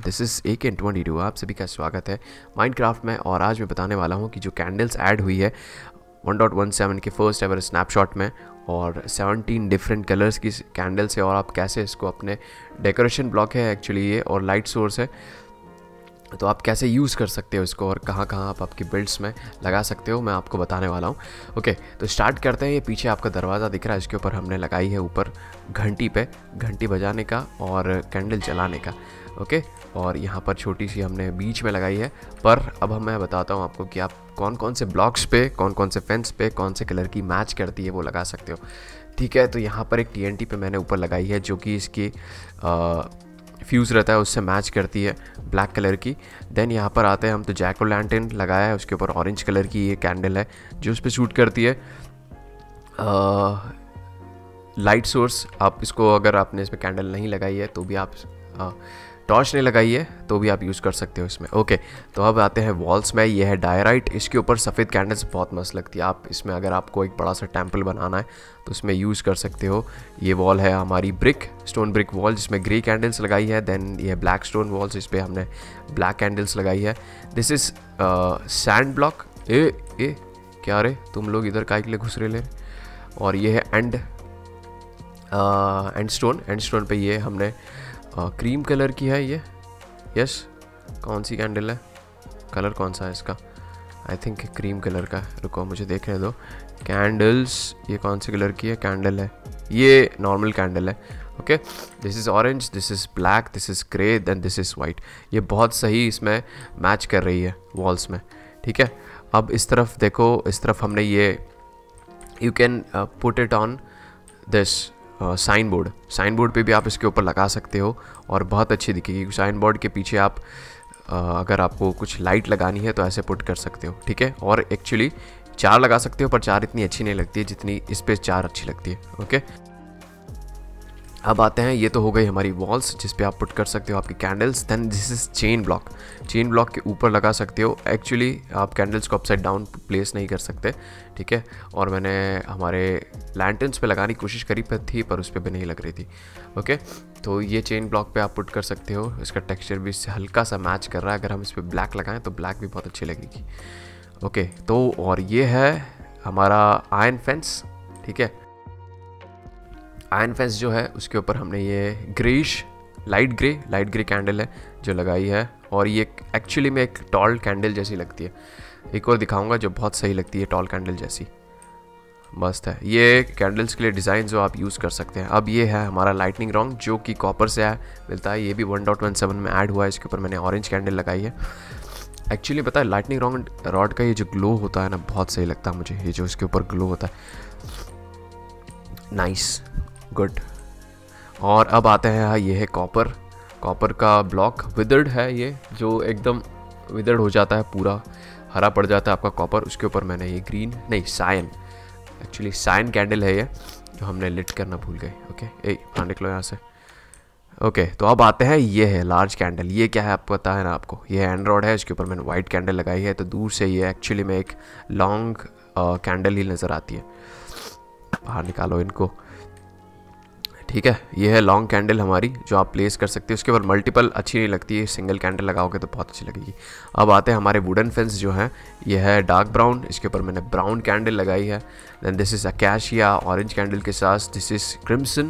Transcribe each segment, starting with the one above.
This is AK22। आप सभी का स्वागत है माइनक्राफ्ट में। और आज मैं बताने वाला हूँ कि जो कैंडल्स ऐड हुई है 1.17 के फर्स्ट एवर स्नैपशॉट में, और 17 डिफरेंट कलर्स की कैंडल्स है, और आप कैसे इसको अपने डेकोरेशन ब्लॉक है एक्चुअली ये, और लाइट सोर्स है, तो आप कैसे यूज़ कर सकते हो इसको और कहाँ कहाँ आप आपकी बिल्ड्स में लगा सकते हो, मैं आपको बताने वाला हूँ। ओके, तो स्टार्ट करते हैं। ये पीछे आपका दरवाज़ा दिख रहा है, इसके ऊपर हमने लगाई है ऊपर घंटी पे, घंटी बजाने का और कैंडल जलाने का। ओके, और यहाँ पर छोटी सी हमने बीच में लगाई है। पर अब मैं बताता हूँ आपको कि आप कौन कौन से ब्लॉक्स पे, कौन कौन से फेंस पे कौन से कलर की मैच करती है वो लगा सकते हो। ठीक है, तो यहाँ पर एक TNT पे मैंने ऊपर लगाई है जो कि इसकी फ्यूज़ रहता है उससे मैच करती है, ब्लैक कलर की। देन यहाँ पर आते हैं हम, तो जैक ओ लैंटर्न लगाया है, उसके ऊपर ऑरेंज कलर की ये कैंडल है जो उस पर शूट करती है लाइट सोर्स। आप इसको, अगर आपने इसमें कैंडल नहीं लगाई है तो भी आप, टॉर्च नहीं लगाई है तो भी आप यूज़ कर सकते हो इसमें। ओके, तो अब आते हैं वॉल्स में। ये है डायराइट, इसके ऊपर सफ़ेद कैंडल्स बहुत मस्त लगती है। आप इसमें, अगर आपको एक बड़ा सा टेम्पल बनाना है तो इसमें यूज़ कर सकते हो। ये वॉल है हमारी ब्रिक, स्टोन ब्रिक वॉल, जिसमें ग्रे कैंडल्स लगाई है। देन ये ब्लैक स्टोन वॉल्स, इस पर हमने ब्लैक कैंडल्स लगाई है। This is sand block. ए क्या रे, तुम लोग इधर काय के लिए घुस रहे ले। और ये है एंड स्टोन पे ये हमने क्रीम कलर की है ये। यस, कौन सी कैंडल है, कलर कौन सा है इसका? आई थिंक क्रीम कलर का, रुको मुझे देखने दो। कैंडल्स, ये कौन सी कलर की है कैंडल है? ये नॉर्मल कैंडल है। Okay, this is orange, this is black, this is grey, then this is white. ये बहुत सही इसमें मैच कर रही है वॉल्स में। ठीक है, अब इस तरफ देखो, इस तरफ हमने ये, you can put it on this sign board पे भी आप इसके ऊपर लगा सकते हो और बहुत अच्छी दिखेगी। साइन बोर्ड के पीछे आप अगर आपको कुछ लाइट लगानी है तो ऐसे पुट कर सकते हो। ठीक है, और एक्चुअली 4 लगा सकते हो, पर 4 इतनी अच्छी नहीं लगती है जितनी इस पे 4 अच्छी लगती है। ओके, अब आते हैं, ये तो हो गई हमारी वॉल्स जिस पे आप पुट कर सकते हो आपकी candles. Then this is chain block के ऊपर लगा सकते हो। एक्चुअली आप कैंडल्स को अपसाइड डाउन प्लेस नहीं कर सकते। ठीक है, और मैंने हमारे लैंटर्न्स पे लगाने की कोशिश करी पर थी, पर उस पर भी नहीं लग रही थी। ओके, तो ये चेन ब्लॉक पे आप पुट कर सकते हो। इसका टेक्सचर भी इससे हल्का सा मैच कर रहा है। अगर हम इस पर ब्लैक लगाएं तो ब्लैक भी बहुत अच्छी लगेगी। ओके, तो और ये है हमारा आयरन फेंस। ठीक है, आयरन फेंस जो है उसके ऊपर हमने ये ग्रेइश लाइट ग्रे कैंडल है जो लगाई है, और ये एक्चुअली में एक टॉल कैंडल जैसी लगती है। एक और दिखाऊंगा जो बहुत सही लगती है, टॉल कैंडल जैसी, मस्त है। ये कैंडल्स के लिए डिज़ाइन जो आप यूज़ कर सकते हैं। अब ये है हमारा लाइटनिंग रॉड जो कि कॉपर से मिलता है, ये भी 1.17 में ऐड हुआ है। इसके ऊपर मैंने ऑरेंज कैंडल लगाई है। एक्चुअली पता है, लाइटनिंग रॉड का ये जो ग्लो होता है ना, बहुत सही लगता है मुझे, ये जो इसके ऊपर ग्लो होता है, नाइस, गुड। और अब आते हैं, ये है कॉपर का ब्लॉक, विदर्ड है ये, जो एकदम विदर्ड हो जाता है, पूरा हरा पड़ जाता है आपका कॉपर। उसके ऊपर मैंने ये ग्रीन नहीं, साइन कैंडल है ये, जो हमने लिट करना भूल गए। ओके, बाहर निकलो यहाँ से। ओके, तो अब आते हैं, ये है लार्ज कैंडल। ये क्या है आपको पता है ना आपको, ये हैंड रॉड है, इसके ऊपर मैंने वाइट कैंडल लगाई है। तो दूर से ये एक्चुअली में एक लॉन्ग कैंडल ही नज़र आती है। बाहर निकालो इनको। ठीक है, ये है लॉन्ग कैंडल हमारी जो आप प्लेस कर सकते हो। उसके ऊपर मल्टीपल अच्छी नहीं लगती है, सिंगल कैंडल लगाओगे तो बहुत अच्छी लगेगी। अब आते हैं हमारे वुडन फेंस जो है, ये है डार्क ब्राउन, इसके ऊपर मैंने ब्राउन कैंडल लगाई है। Then this is acacia orange candle के साथ, this is crimson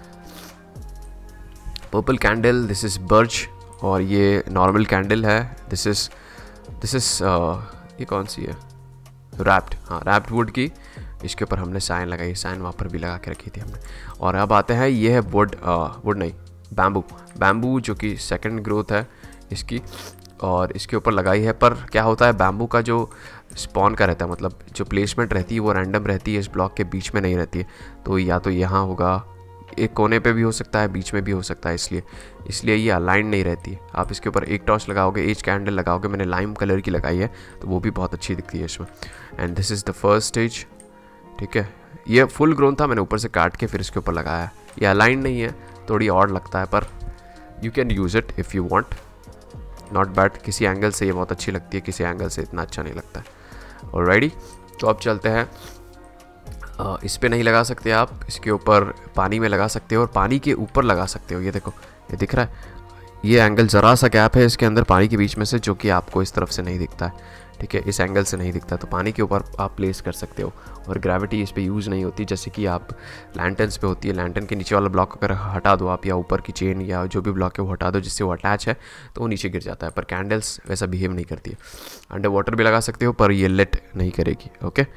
purple candle, this is birch, और ये नॉर्मल कैंडल है। दिस इज़ ये कौन सी है, रैप्ड वुड की। इसके ऊपर हमने साइन लगाई, साइन वहाँ पर भी लगा के रखी थी हमने। और अब आते हैं, ये है वुड नहीं, बैम्बू जो कि सेकंड ग्रोथ है इसकी, और इसके ऊपर लगाई है। पर क्या होता है, बैम्बू का जो स्पॉन का रहता है, मतलब जो प्लेसमेंट रहती है वो रैंडम रहती है, इस ब्लॉक के बीच में नहीं रहती है। तो या तो यहाँ होगा, एक कोने पे भी हो सकता है, बीच में भी हो सकता है, इसलिए ये अलाइन नहीं रहती है। आप इसके ऊपर एक टॉर्च लगाओगे, एज कैंडल लगाओगे, मैंने लाइम कलर की लगाई है, तो वो भी बहुत अच्छी दिखती है इसमें। And this is the first stage. ठीक है, ये फुल ग्रोन था, मैंने ऊपर से काट के फिर इसके ऊपर लगाया। ये अलाइन नहीं है, थोड़ी ऑड लगता है, पर you can use it if you want, not bad. किसी एंगल से ये बहुत अच्छी लगती है, किसी एंगल से इतना अच्छा नहीं लगता है। ऑलराइट, तो अब चलते हैं, इस पे नहीं लगा सकते आप, इसके ऊपर पानी में लगा सकते हो और पानी के ऊपर लगा सकते हो। ये देखो, ये दिख रहा है, ये एंगल ज़रा सा गैप है इसके अंदर पानी के बीच में से, जो कि आपको इस तरफ से नहीं दिखता है, ठीक है, इस एंगल से नहीं दिखता, तो पानी के ऊपर आप प्लेस कर सकते हो और ग्रेविटी इस पे यूज़ नहीं होती जैसे कि आप लैंटर्न्स पे होती है। लैंटर्न के नीचे वाला ब्लॉक अगर हटा दो आप, या ऊपर की चेन या जो भी ब्लॉक है वो हटा दो जिससे वो अटैच है, तो वो नीचे गिर जाता है। पर कैंडल्स वैसा बिहेव नहीं करती है। अंडर वाटर भी लगा सकते हो पर ये लेट नहीं करेगी।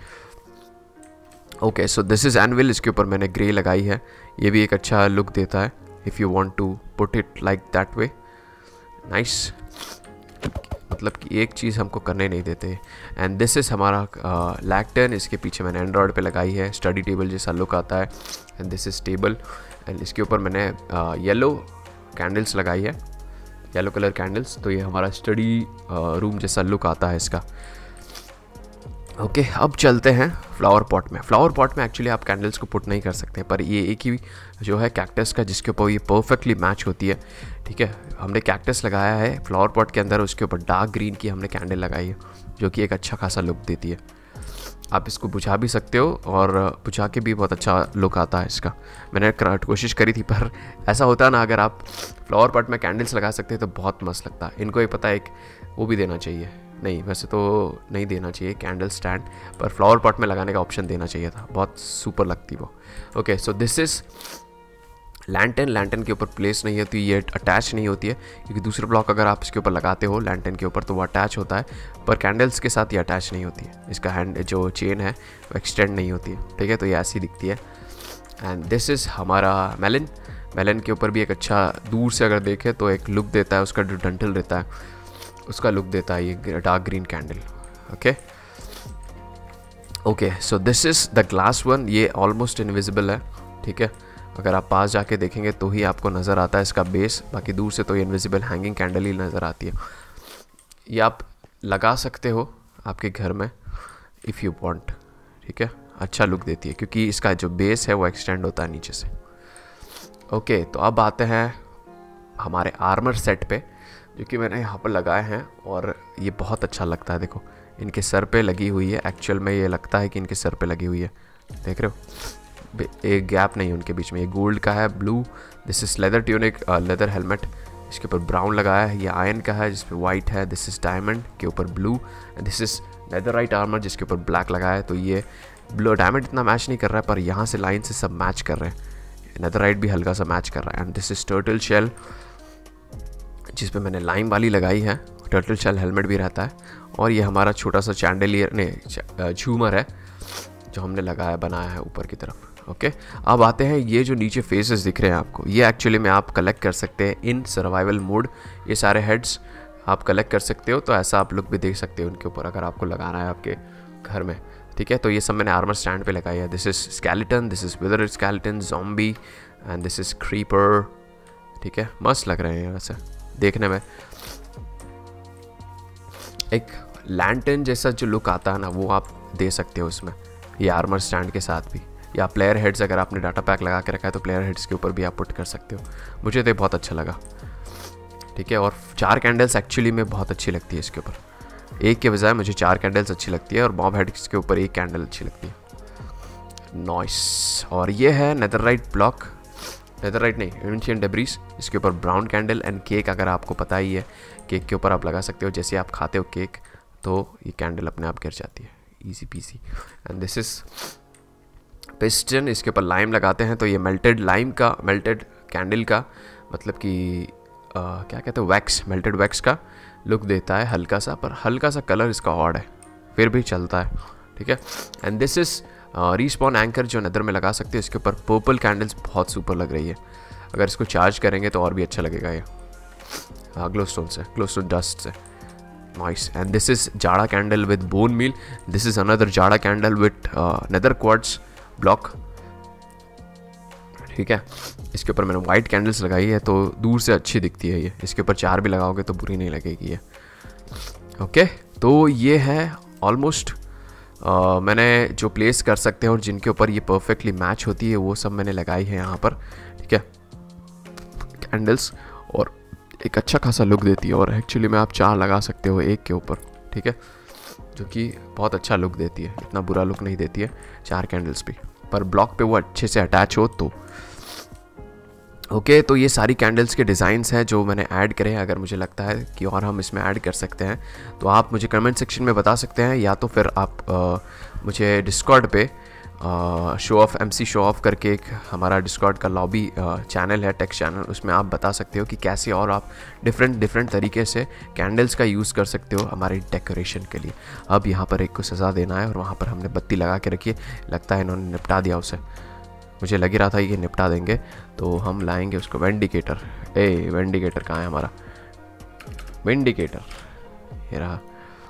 Okay so this is anvil, इसके ऊपर मैंने ग्रे लगाई है, ये भी एक अच्छा लुक देता है if you want to put it like that way. Nice, मतलब कि एक चीज़ हमको करने नहीं देते। एंड दिस इज़ हमारा लैक्टर्न, इसके पीछे मैंने एंड्रॉयड पे लगाई है, स्टडी टेबल जैसा लुक आता है। And this is table, and इसके ऊपर मैंने येलो कैंडल्स लगाई है, येलो कलर कैंडल्स, तो ये हमारा स्टडी रूम जैसा लुक आता है इसका। ओके, अब चलते हैं फ्लावर पॉट में। फ्लावर पॉट में एक्चुअली आप कैंडल्स को पुट नहीं कर सकते, पर ये एक ही जो है कैक्टस का जिसके ऊपर ये परफेक्टली मैच होती है, ठीक है। हमने कैक्टस लगाया है फ्लावर पॉट के अंदर, उसके ऊपर डार्क ग्रीन की हमने कैंडल लगाई है जो कि एक अच्छा खासा लुक देती है। आप इसको बुझा भी सकते हो और बुझा के भी बहुत अच्छा लुक आता है इसका। मैंने कोशिश करी थी, पर ऐसा होता है ना, अगर आप फ्लावर पॉट में कैंडल्स लगा सकते हैं तो बहुत मस्त लगता है। इनको ही पता है एक वो भी देना चाहिए, नहीं वैसे तो नहीं देना चाहिए कैंडल स्टैंड, पर फ्लावर पॉट में लगाने का ऑप्शन देना चाहिए था, बहुत सुपर लगती वो। Okay so this is lantern के ऊपर प्लेस नहीं होती, ये अटैच नहीं होती है, क्योंकि दूसरे ब्लॉक अगर आप इसके ऊपर लगाते हो लैंटर्न के ऊपर तो वो अटैच होता है, पर कैंडल्स के साथ ये अटैच नहीं होती है। इसका हैंड जो चेन है वो एक्सटेंड नहीं होती है, ठीक है, तो ये ऐसी दिखती है। एंड दिस इज़ हमारा मेलन के ऊपर भी एक अच्छा दूर से अगर देखें तो एक लुक देता है, उसका जो डंठल रहता है उसका लुक देता है ये dark green candle. Okay so this is the glass one, ये ऑलमोस्ट इनविजिबल है, ठीक है, अगर आप पास जाके देखेंगे तो ही आपको नज़र आता है इसका बेस, बाकी दूर से तो ये इनविजिबल हैंगिंग कैंडल ही नज़र आती है। ये आप लगा सकते हो आपके घर में इफ़ यू वांट, ठीक है, अच्छा लुक देती है क्योंकि इसका जो बेस है वो एक्सटेंड होता है नीचे से। ओके तो अब आते हैं हमारे आर्मर सेट पे, जो कि मैंने यहाँ पर लगाए हैं और ये बहुत अच्छा लगता है। देखो इनके सर पे लगी हुई है, एक्चुअल में ये लगता है कि इनके सर पे लगी हुई है, देख रहे हो, एक गैप नहीं है उनके बीच में। ये गोल्ड का है, blue, this is leather tunic, leather helmet, इसके ऊपर ब्राउन लगाया है, ये आयरन का है जिसपे वाइट है, दिस इज़ डायमंड के ऊपर blue, and this is netherite armour जिसके ऊपर ब्लैक लगाया है। तो ये ब्लू डायमंड इतना मैच नहीं कर रहा है, पर यहाँ से लाइन से सब मैच कर रहे हैं, नेदरराइट भी हल्का सा मैच कर रहा है। And this is turtle shell जिस पे मैंने लाइम वाली लगाई है, टर्टल शेल हेलमेट भी रहता है। और ये हमारा छोटा सा चैंडलियर ने झूमर है जो हमने लगाया बनाया है ऊपर की तरफ। ओके अब आते हैं ये जो नीचे फेसेस दिख रहे हैं आपको, ये एक्चुअली में आप कलेक्ट कर सकते हैं इन सर्वाइवल मोड, ये सारे हेड्स आप कलेक्ट कर सकते हो, तो ऐसा आप लोग भी देख सकते हो उनके ऊपर अगर आपको लगाना है आपके घर में, ठीक है। तो ये सब मैंने आर्मर स्टैंड पे लगाई है। This is skeleton, this is wither skeleton, zombie and this is creeper, ठीक है, मस्त लग रहे हैं वैसे देखने में। एक लैंटर्न जैसा जो लुक आता है ना वो आप दे सकते हो इसमें, ये आर्मर स्टैंड के साथ भी, या प्लेयर हेड्स अगर आपने डाटा पैक लगा के रखा है तो प्लेयर हेड्स के ऊपर भी आप पुट कर सकते हो। मुझे तो बहुत अच्छा लगा, ठीक है। और 4 कैंडल्स एक्चुअली में बहुत अच्छी लगती है इसके ऊपर, एक के बजाय मुझे 4 कैंडल्स अच्छी लगती है, और मॉब हेड्स के ऊपर 1 कैंडल अच्छी लगती है। नॉइस। और ये है नेदरराइट ब्लॉक, नेदरराइट नहीं एंशिएंट डेब्रिस, इसके ऊपर ब्राउन कैंडल एंड केक, अगर आपको पता ही है केक के ऊपर आप लगा सकते हो, जैसे आप खाते हो केक तो ये कैंडल अपने आप गिर जाती है, easy peasy. And this is piston, इसके ऊपर लाइम लगाते हैं तो ये मेल्टेड लाइम का, मेल्टेड कैंडल का मतलब कि क्या कहते हैं वैक्स, मेल्टेड वैक्स का लुक देता है हल्का सा, पर हल्का सा कलर इसका ऑड है फिर भी चलता है, ठीक है। And this is respawn anchor जो नेदर में लगा सकते हैं, इसके ऊपर पर्पल कैंडल्स बहुत सुपर लग रही है, अगर इसको चार्ज करेंगे तो और भी अच्छा लगेगा ये ग्लो स्टोन से, ग्लो स्टोन डस्ट से। नाइस। एंड दिस इज़ जाड़ा candle with bone meal, this is another जाड़ा candle with nether quartz block, ठीक है। इसके ऊपर मैंने वाइट कैंडल्स लगाई है तो दूर से अच्छी दिखती है ये, इसके ऊपर 4 भी लगाओगे तो बुरी नहीं लगेगी ये। ओके तो ये है ऑलमोस्ट मैंने जो प्लेस कर सकते हैं और जिनके ऊपर ये परफेक्टली मैच होती है वो सब मैंने लगाई है यहाँ पर, ठीक है, कैंडल्स, और एक अच्छा खासा लुक देती है। और एक्चुअली में आप 4 लगा सकते हो एक के ऊपर, ठीक है, जो कि बहुत अच्छा लुक देती है, इतना बुरा लुक नहीं देती है 4 कैंडल्स भी, पर ब्लॉक पे वो अच्छे से अटैच हो तो। ओके तो ये सारी कैंडल्स के डिज़ाइंस हैं जो मैंने ऐड करे हैं। अगर मुझे लगता है कि और हम इसमें ऐड कर सकते हैं तो आप मुझे कमेंट सेक्शन में बता सकते हैं, या तो फिर आप मुझे डिस्कॉर्ड पे show off MC show off करके एक हमारा डिस्कॉर्ड का लॉबी चैनल है, टेक्स्ट चैनल, उसमें आप बता सकते हो कि कैसे और आप डिफरेंट तरीके से कैंडल्स का यूज़ कर सकते हो हमारी डेकोरेशन के लिए। अब यहाँ पर एक को सज़ा देना है और वहाँ पर हमने बत्ती लगा के रखी है, लगता है इन्होंने निपटा दिया उसे, मुझे लग ही रहा था ये निपटा देंगे। तो हम लाएंगे उसको वेंडिकेटर। वेंडिकेटर कहाँ है हमारा? वेंडिकेटर ये रहा।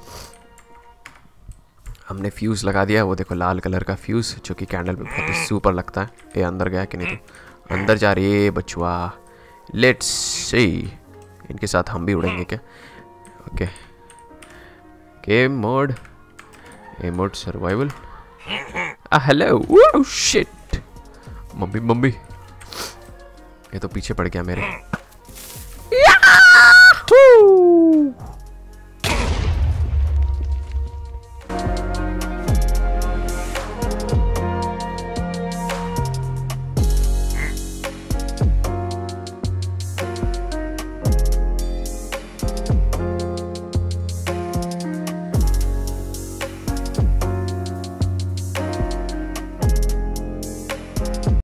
हमने फ्यूज़ लगा दिया, वो देखो लाल कलर का फ्यूज़ जो कि कैंडल पे बहुत ही सुपर लगता है। ये अंदर गया कि नहीं? तो अंदर जा रही है बचुआ। लेट्स सी, इनके साथ हम भी उड़ेंगे क्या? ओके, गेम मोड, ए mode survival. Hello, shit, mummy ये तो पीछे पड़ गया मेरे।